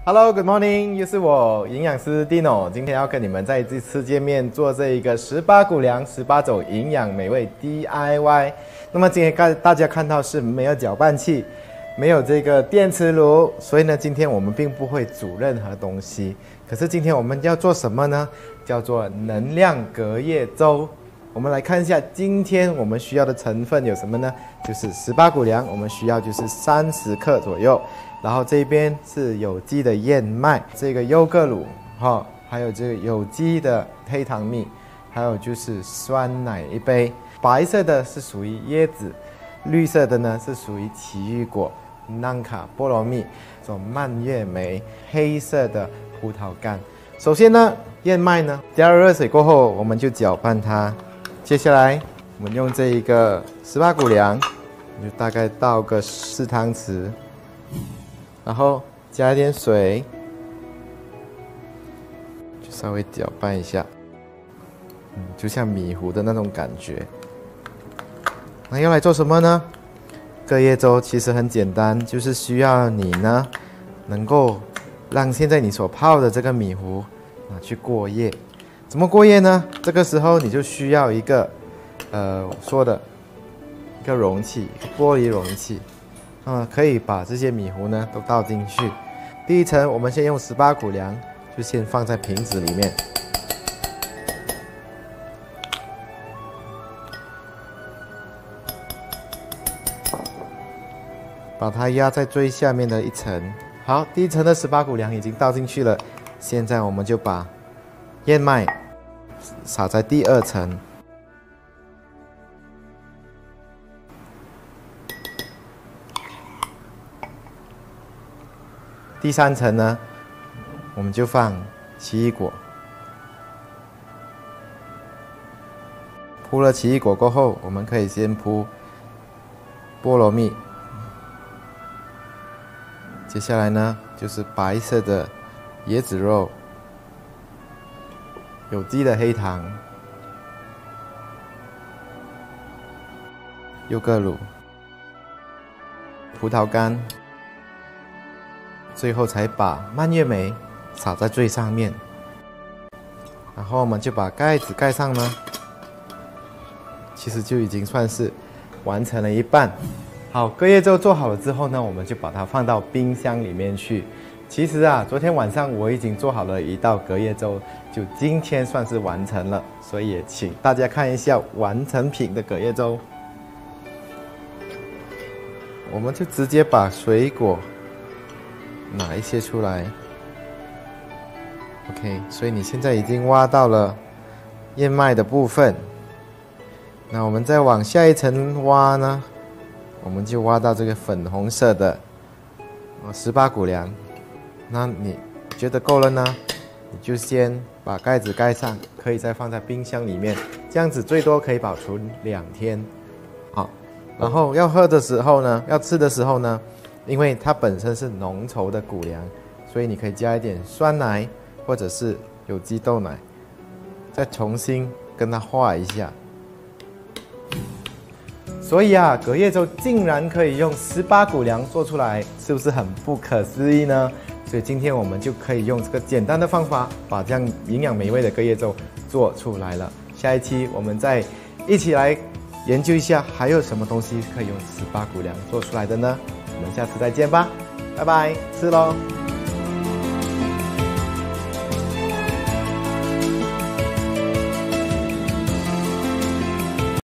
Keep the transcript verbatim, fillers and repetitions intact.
Hello，Good morning， 又是我营养师 Dino， 今天要跟你们再一次见面，做这一个十八谷粮、十八种营养美味 D I Y。那么今天大家看到是没有搅拌器，没有这个电磁炉，所以呢，今天我们并不会煮任何东西。可是今天我们要做什么呢？叫做能量隔夜粥。我们来看一下，今天我们需要的成分有什么呢？就是十八谷粮，我们需要就是三十克左右。然后这边是有机的燕麦，这个优格乳哈，还有这个有机的黑糖蜜，还有就是酸奶一杯。白色的是属于椰子，绿色的呢是属于奇异果、南卡菠萝蜜、这种蔓越莓，黑色的葡萄干。首先呢，燕麦呢加入热水过后，我们就搅拌它。接下来我们用这一个十八谷粮，就大概倒个四汤匙。然后加一点水，就稍微搅拌一下，嗯，就像米糊的那种感觉。那要来做什么呢？隔夜粥其实很简单，就是需要你呢，能够让现在你所泡的这个米糊拿去过夜。怎么过夜呢？这个时候你就需要一个，呃，我说的一个容器，一个玻璃容器。嗯，可以把这些米糊呢都倒进去。第一层，我们先用十八谷粮，就先放在瓶子里面。把它压在最下面的一层。好，第一层的十八谷粮已经倒进去了。现在我们就把燕麦撒在第二层。第三层呢，我们就放奇异果。铺了奇异果过后，我们可以先铺菠萝蜜。接下来呢，就是白色的椰子肉、有机的黑糖、优格乳、葡萄干。最后才把蔓越莓撒在最上面，然后我们就把盖子盖上呢，其实就已经算是完成了一半。好，隔夜粥做好了之后呢，我们就把它放到冰箱里面去。其实啊，昨天晚上我已经做好了一道隔夜粥，就今天算是完成了，所以也请大家看一下完成品的隔夜粥。我们就直接把水果拿一些出来 ，OK， 所以你现在已经挖到了燕麦的部分。那我们再往下一层挖呢，我们就挖到这个粉红色的十八谷粮。那你觉得够了呢？你就先把盖子盖上，可以再放在冰箱里面，这样子最多可以保存两天。好，然后要喝的时候呢，要吃的时候呢。因为它本身是浓稠的谷粮，所以你可以加一点酸奶或者是有机豆奶，再重新跟它化一下。所以啊，隔夜粥竟然可以用十八谷粮做出来，是不是很不可思议呢？所以今天我们就可以用这个简单的方法，把这样营养美味的隔夜粥做出来了。下一期我们再一起来研究一下，还有什么东西可以用十八谷粮做出来的呢？我们下次再见吧，拜拜，吃喽。